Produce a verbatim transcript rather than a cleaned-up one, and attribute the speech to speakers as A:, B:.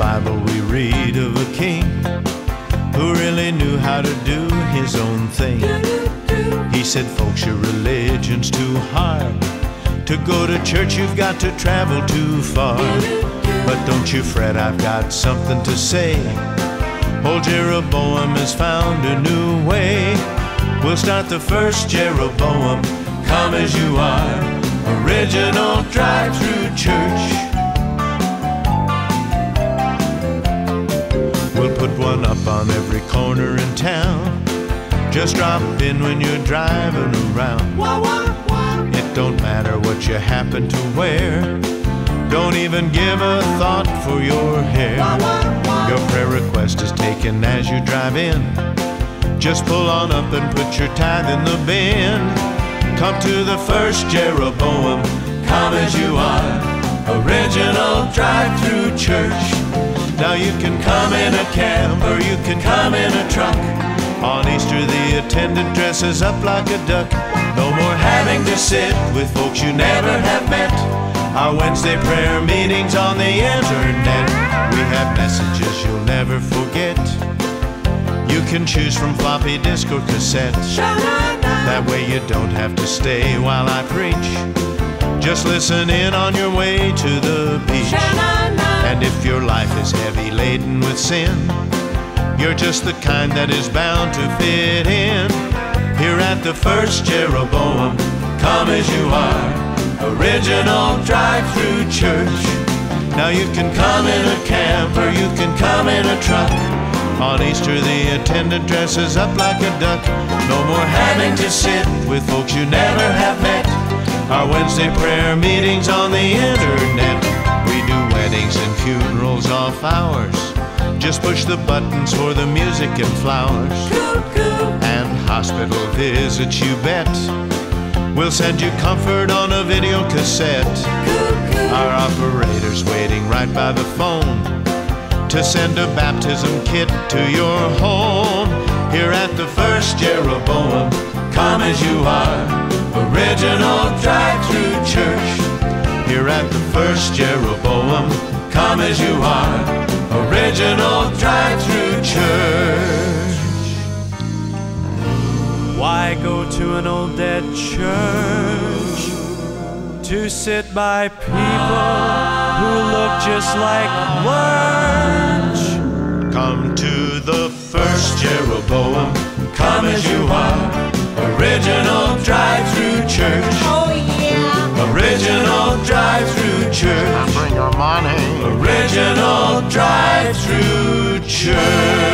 A: Bible we read of a king who really knew how to do his own thing. He said, folks, your religion's too hard. To go to church you've got to travel too far. But don't you fret, I've got something to say. Old Jeroboam has found a new way. We'll start the first Jeroboam, come as you are, original drive-through church. We'll put one up on every corner in town. Just drop in when you're driving around. It don't matter what you happen to wear. Don't even give a thought for your hair. Your prayer request is taken as you drive in. Just pull on up and put your tithe in the bin. Come to the first Jeroboam, come as you are, original drive-through church. Now you can come in a cab or you can come in a truck. On Easter the attendant dresses up like a duck. No more having to sit with folks you never have met. Our Wednesday prayer meetings on the internet. We have messages you'll never forget. You can choose from floppy disk or cassette. That way you don't have to stay while I preach. Just listen in on your way to the beach. And if your life is heavy laden with sin, you're just the kind that is bound to fit in. Here at the first Jeroboam, come as you are, original drive-through church. Now you can come in a cab or you can come in a truck. On Easter the attendant dresses up like a duck. No more having to sit with folks you never have met. Our Wednesday prayer meetings on the internet. We do weddings and funerals off hours. Just push the buttons for the music and flowers. And hospital visits, you bet. We'll send you comfort on a video cassette. Our operator's waiting right by the phone to send a baptism kit to your home. Here at the first Jeroboam, come as you are, original drive-through church. Here at the first Jeroboam, come as you are, original drive-through church. Why go to an old dead church to sit by people who look just like lunch? Come to the first Jeroboam, come as you are, original drive-through church.
B: Oh yeah.
A: Original drive-through church.
C: Bring your money.
A: Original drive-through church.